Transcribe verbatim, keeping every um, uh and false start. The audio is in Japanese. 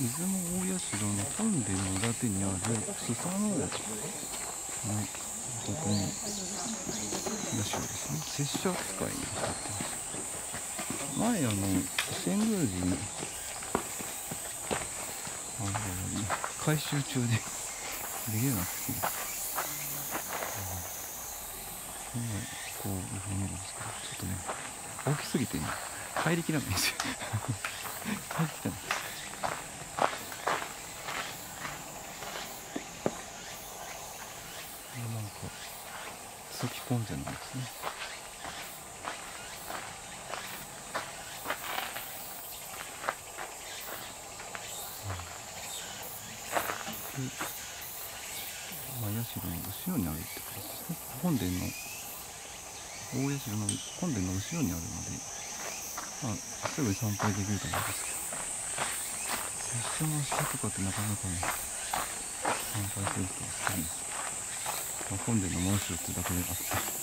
出雲大社の本殿の裏手にあるスサノオのとこに社ですね、拙者扱いになってます。前あの遷宮寺にあの改修中でできるようになってきます。こう見えるんですけど、ちょっとね大きすぎてね入りきらないんですよ入りきらないんです。なんか草木コンテナですね。で、まあ、社の後ろにあるってことですね。本殿の大社の本殿の後ろにあるので、まあ、すぐ参拝できると思うんですけど、拙者の下とかってなかなかね参拝する人は少ないです。まあ、本殿の門州ってだけであって